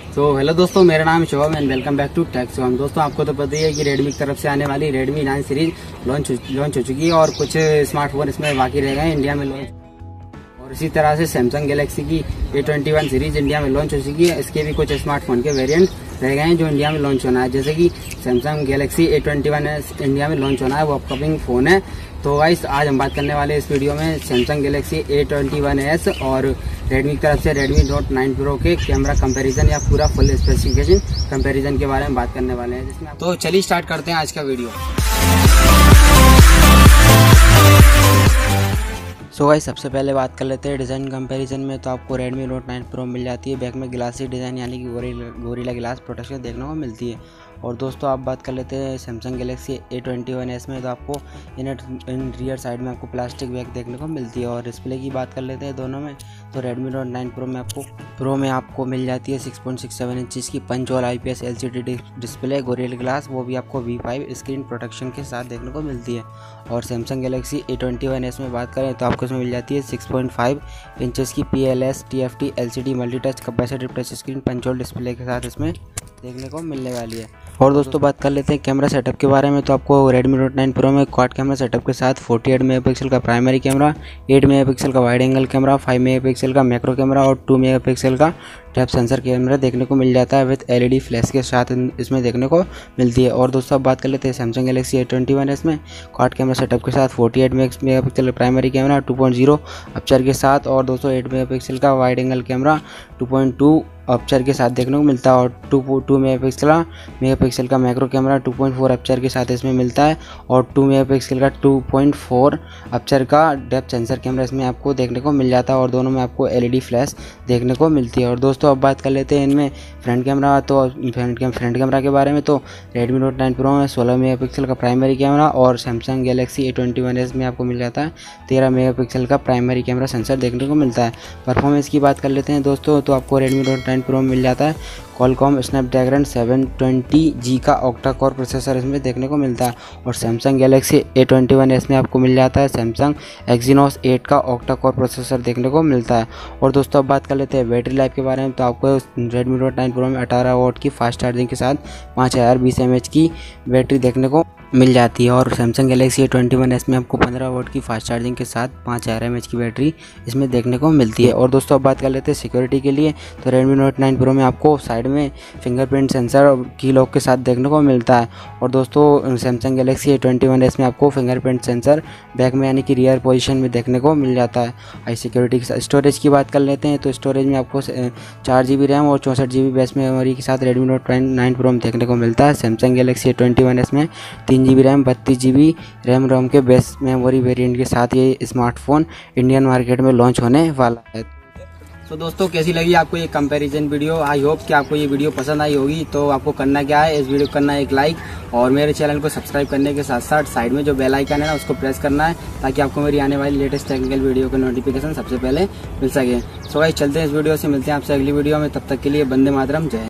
तो हेलो दोस्तों, मेरा नाम है Shubham and welcome back to tech Shubham. दोस्तों आपको तो पता ही है कि रेडमी की तरफ से आने वाली रेडमी 9 सीरीज लॉन्च हो चुकी है और कुछ स्मार्टफोन इसमें बाकी रह गए हैं इंडिया में लॉन्च। और इसी तरह से सैमसंग गैलेक्सी की A21 सीरीज इंडिया में लॉन्च हो चुकी है। इसके भी कुछ स्मार्टफोन के वेरिएंट रह गए हैं जो इंडिया में लॉन्च होना है, जैसे कि सैमसंग गैलेक्सी A21 इंडिया में लॉन्च होना है, वो अपकमिंग फोन है। तो गाइस आज हम बात करने वाले इस वीडियो में सैमसंग गैलेक्सी A21s और रेडमी की तरफ से रेडमी नोट 9 प्रो के कैमरा कंपैरिजन या पूरा फुल स्पेसिफिकेशन कंपैरिजन के बारे में बात करने वाले हैं, जिसमें तो चलिए स्टार्ट करते हैं आज का वीडियो। सो गाइस सबसे पहले बात कर लेते हैं डिज़ाइन कंपैरिजन में। तो आपको रेडमी नोट 9 प्रो मिल जाती है, बैक में ग्लासी डिज़ाइन यानी कि गोरिल्ला ग्लास प्रोटेक्शन देखने को मिलती है। और दोस्तों आप बात कर लेते हैं सैमसंग गैलेक्सी A21s में, तो आपको इन रियर साइड में आपको प्लास्टिक बैक देखने को मिलती है। और डिस्प्ले की बात कर लेते हैं दोनों में, तो रेडमी नोट 9 प्रो में आपको मिल जाती है 6.67 इंच की punch hole IPS LCD display Gorilla glass, वो भी आपको V5 स्क्रीन प्रोटेक्शन के साथ देखने को मिलती है। और सैमसंग गैलेक्सी A21s में बात करें तो आपको इसमें मिल जाती है 6.5 इंचेस की PLS TFT LCD multi touch capacitive touch screen punch hole display के साथ इसमें देखने को मिलने वाली है। और दोस्तों बात कर लेते हैं कैमरा सेटअप के बारे में, तो आपको रेडमी नोट 9 प्रो में क्वाड कैमरा सेटअप के साथ 48 मेगापिक्सल का प्राइमरी कैमरा, 8 मेगापिक्सल का वाइड एंगल कैमरा, 5 मेगापिक्सल का मैक्रो कैमरा और 2 मेगापिक्सल का डेप्थ सेंसर कैमरा देखने को मिल जाता है विद LED फ्लैश के साथ इसमें देखने को मिलती है। और दोस्तों अब बात कर लेते हैं सैमसंग गैलेक्सी A21s में क्वाड कैमरा सेटअप के साथ 48 मेगापिक्सल प्राइमरी कैमरा 2.0 अपर्चर के साथ, और दोस्तों 8 मेगापिक्सल का वाइड एंगल कैमरा 2.2 अपर्चर के साथ देखने को मिलता है। और 2 मेगापिक्सल का मैक्रो कैमरा 2.4 अपर्चर के साथ इसमें मिलता है, और 2 मेगापिक्सल का 2.4 अपर्चर का डेप्थ सेंसर कैमरा इसमें आपको देखने को मिल जाता है। और दोनों में आपको LED फ्लैश देखने को मिलती है। और दोस्तों अब बात कर लेते हैं इनमें फ्रंट कैमरा, तो फ्रंट कैमरा के बारे में, तो रेडमी नोट 9 प्रो में 16 मेगापिक्सल का प्राइमरी कैमरा और सैमसंग गैलेक्सी A21s में आपको मिल जाता है 13 मेगापिक्सल का प्राइमरी कैमरा सेंसर देखने को मिलता है। परफॉर्मेंस की बात कर लेते हैं दोस्तों, तो आपको रेडमी नोट 9 प्रो में मिल जाता है क्वालकॉम स्नैपड्रैगन 720G का ऑक्टा कोर प्रोसेसर इसमें देखने को मिलता है। और सैमसंग गैलेक्सी A21s में आपको मिल जाता है सैमसंग एक्जीनोस 8 का ऑक्टा कोर प्रोसेसर देखने को मिलता है। और दोस्तों अब बात कर लेते हैं बैटरी लाइफ के बारे में, तो आपको रेडमी नोट 9 प्रो में 18 वॉट की फास्ट चार्जिंग के साथ 5020 mAh की बैटरी देखने को मिल जाती है। और सैमसंग गैलेक्सी A21s में आपको 15 वॉट की फास्ट चार्जिंग के साथ 5000 mAh की बैटरी इसमें देखने को मिलती है। और दोस्तों अब बात कर लेते हैं सिक्योरिटी के लिए, तो रेडमी नोट 9 प्रो में आपको साइड में फिंगरप्रिंट सेंसर और की लॉक के साथ देखने को मिलता है। और दोस्तों सैमसंग गैलेक्सी A21s में आपको फिंगरप्रिंट सेंसर बैक में यानी कि रियर पोजीशन में देखने को मिल जाता है हाई सिक्योरिटी के साथ। स्टोरेज की बात कर लेते हैं, तो स्टोरेज में आपको 4GB रैम और 64GB बेस मेमोरी के साथ रेडमी नोट 9 प्रो में देखने को मिलता है। सैमसंग गैलेक्सी A21s में 3GB RAM 32GB RAM ROM के बेस मेमोरी वेरिएंट के साथ ये स्मार्टफोन इंडियन मार्केट में लॉन्च होने वाला है। तो दोस्तों कैसी लगी आपको ये कंपैरिजन वीडियो? आई होप कि आपको ये वीडियो पसंद आई होगी। तो आपको करना क्या है, इस वीडियो को करना है एक लाइक और मेरे चैनल को सब्सक्राइब करने के साथ साथ साइड में जो बेल आइकन है ना उसको प्रेस करना है, ताकि आपको मेरी आने वाली लेटेस्ट टेक्निकल वीडियो का नोटिफिकेशन सबसे पहले मिल सके। सो गाइस चलते हैं इस वीडियो से, मिलते हैं आपसे अगली वीडियो में, तब तक के लिए वंदे मातरम, जय।